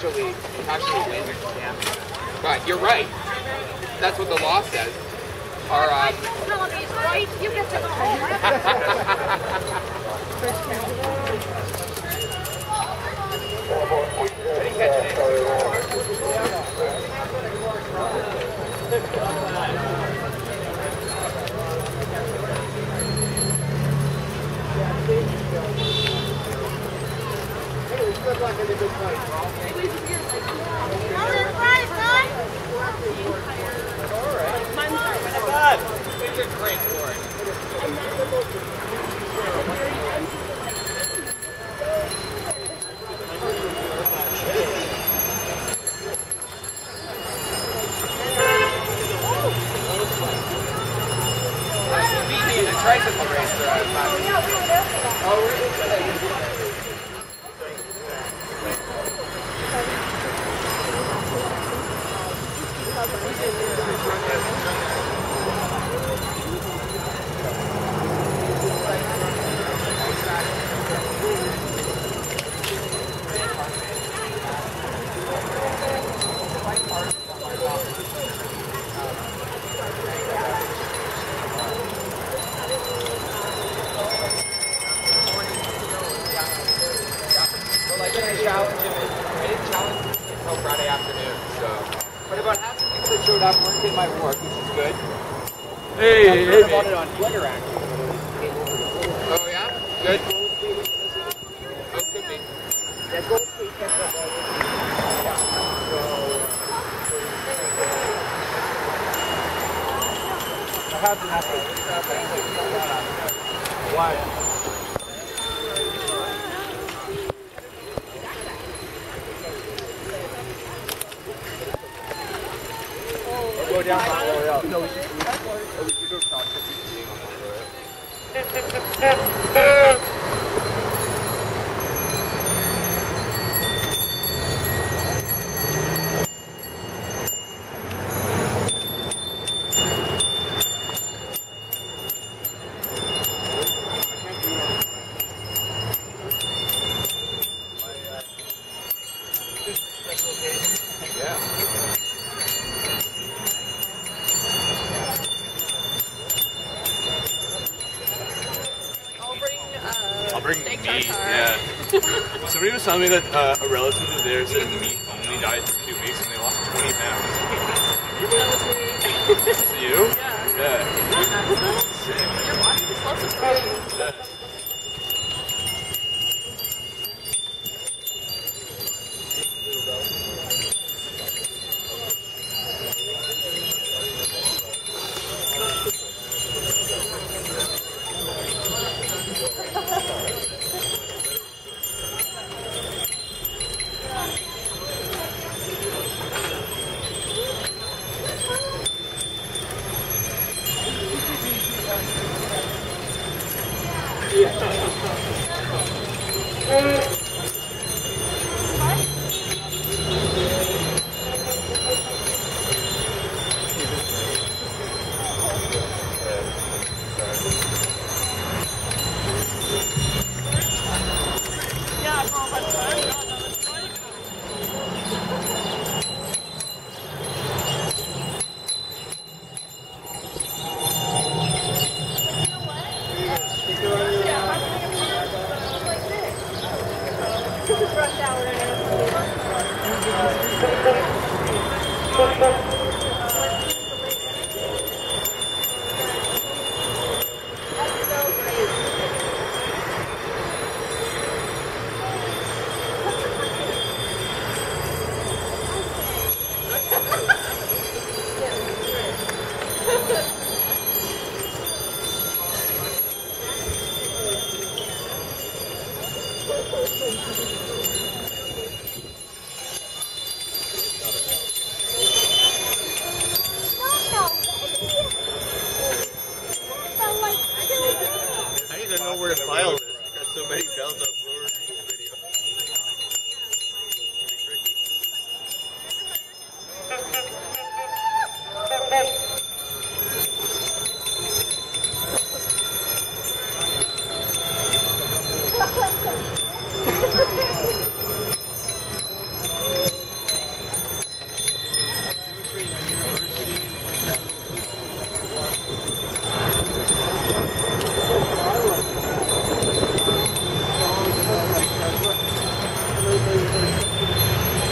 actually win. Yeah. But you're right. That's what the law says. Our right. You get to go home. Tricycle racer. Until Friday afternoon, so. But about half the people that showed up weren't in my ward, which is good. Hey, I heard about it on Twitter, actually. Oh, yeah? Good? Oh, could be. Yeah, go Why? Go down that way up. No, we should go across the street on that road. Somebody was telling me that a relative of theirs said meat only died for 2 weeks and they lost 20 pounds. That was me. You? Yeah. Sick. Your body just loves its food. Ha ha ha!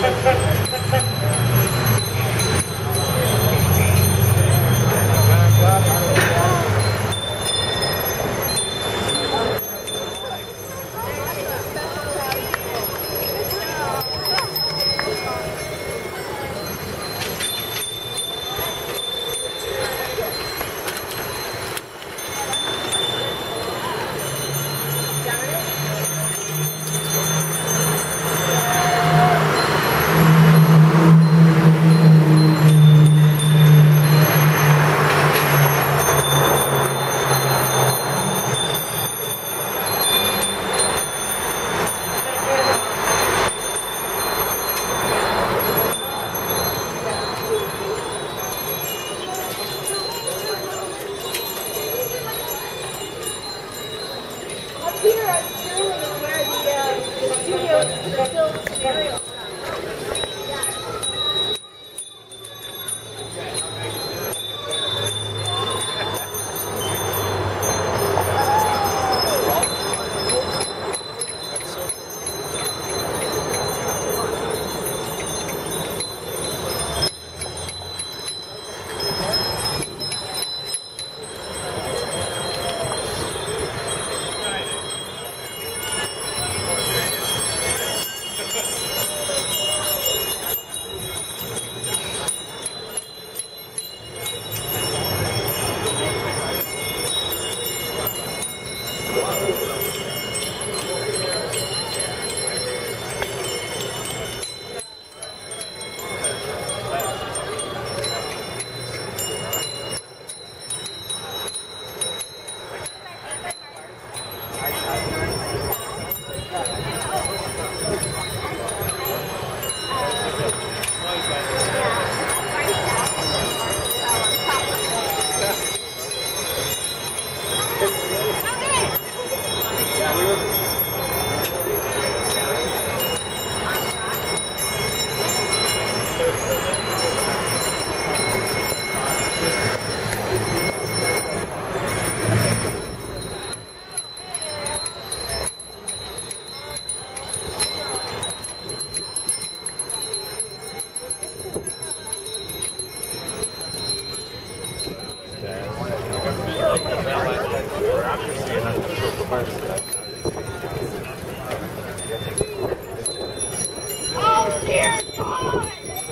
Oh dear God!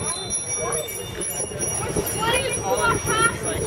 What is what happening?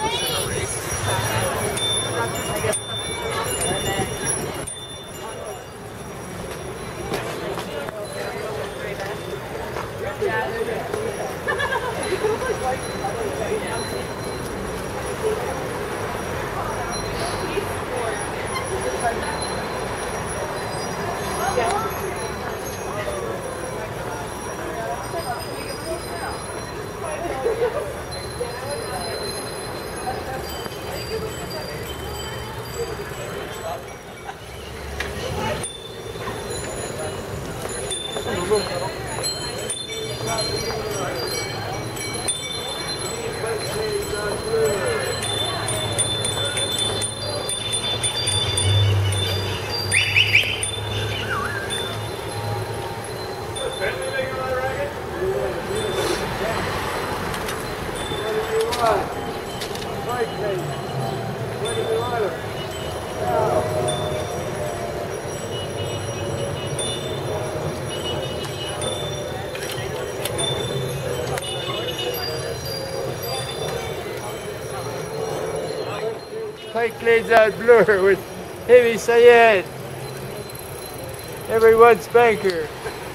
Pike lays out Bloor with HiMY SYeD. Everyone's banker.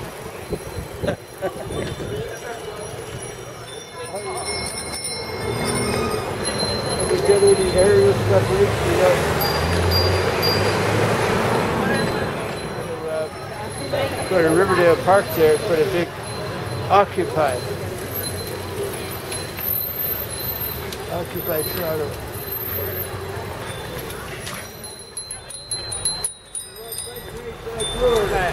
We get any aerial stuff reached go to Riverdale Park there and put a big Occupy Toronto. Bloor, man.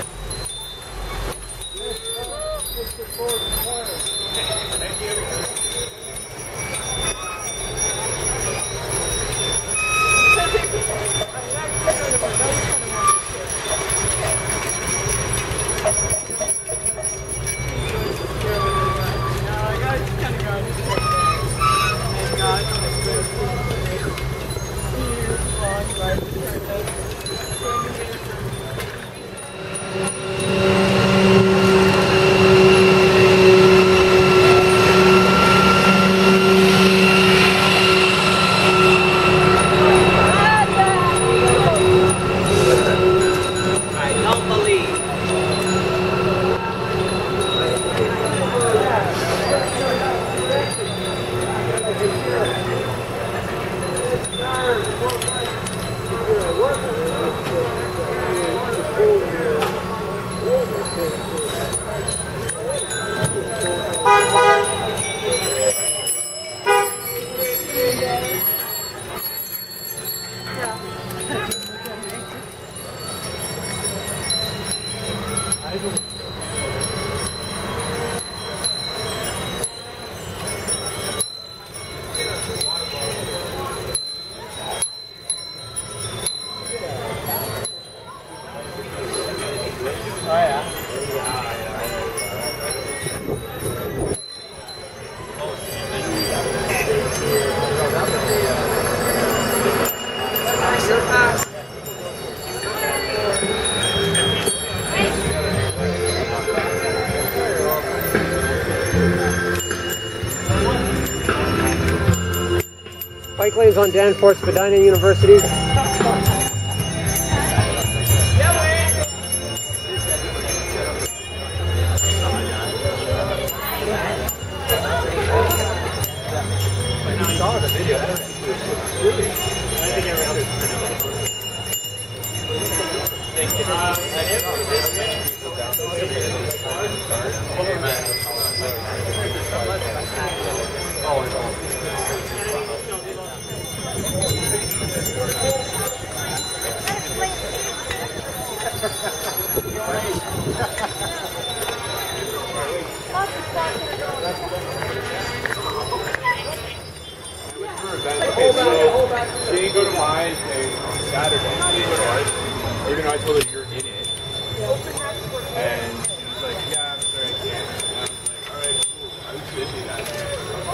Bike lanes on Danforth, Spadina University. Okay, so she didn't go to mine on Saturday. She didn't go to ours. Or I told her you're in it. And she was like, yeah, I'm sorry, I can't. And I was like, alright, cool. I was busy that day.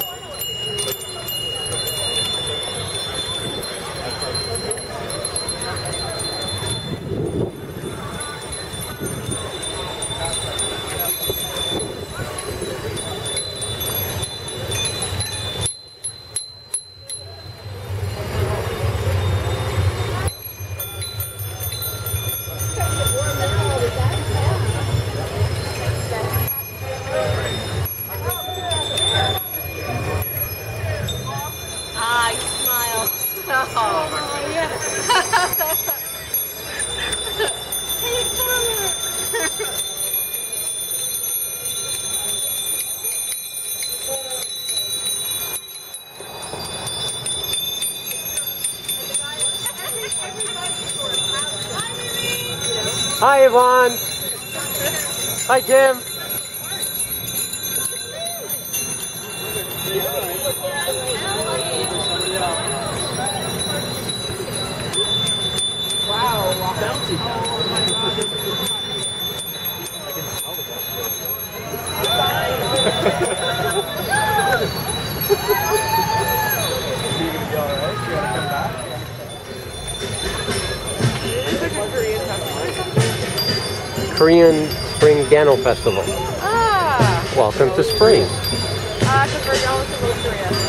Hi, Yvonne. Hi, Jim. Wow, bouncy. Korean Spring Gano Festival. Ah! Welcome to spring. Because we're going to North Korea.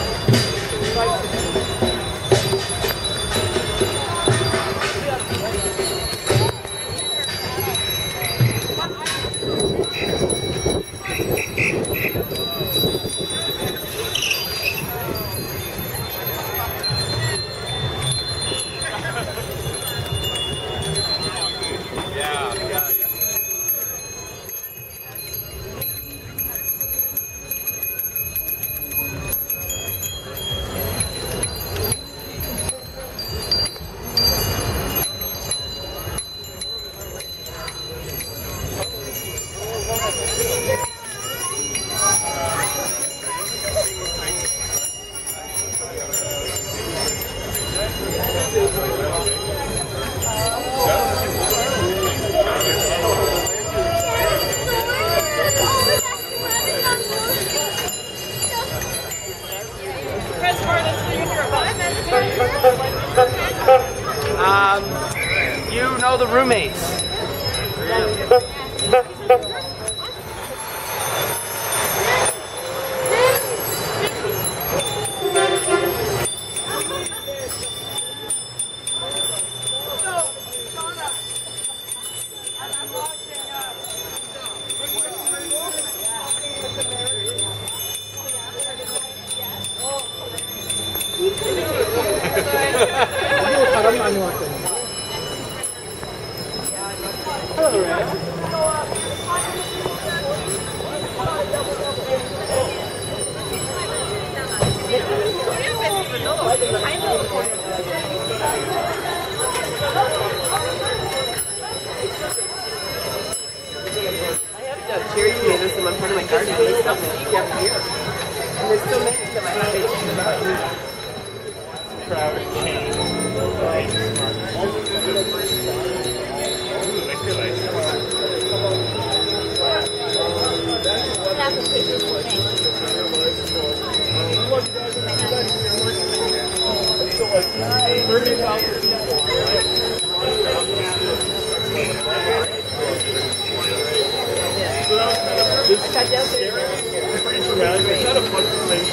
You know the roommates. the cherry tomatoes in one part of my garden. They still speak every year. And there's so many that I have Pretty dramatic. It's not a fun thing.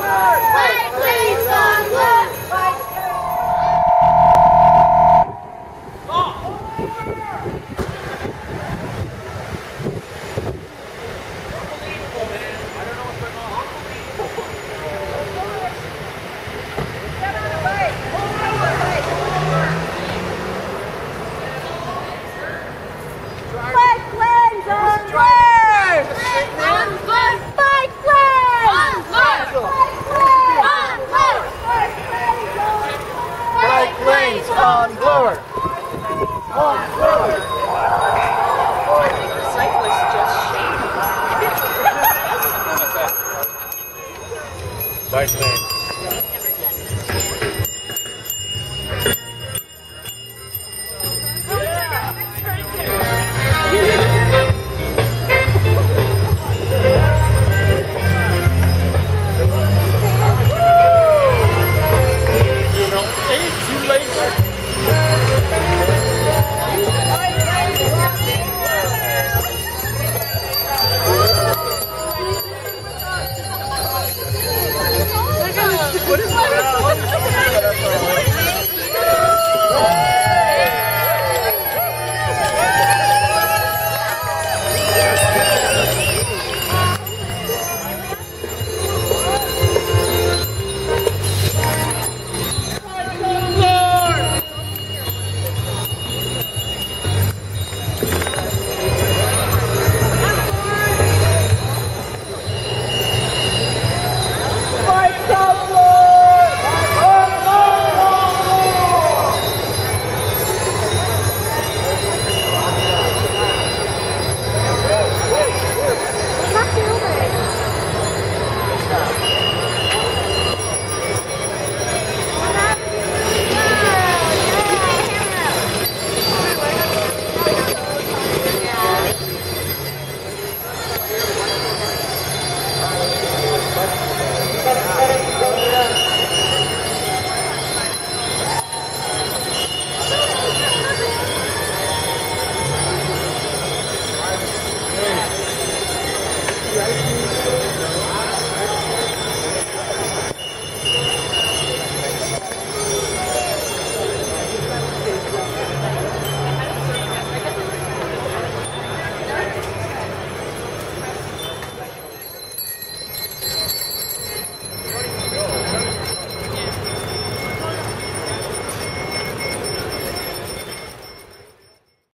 Bike lanes on Bloor. Bike lanes on Bloor. On Bloor. The cyclist just shamed. Bike lane.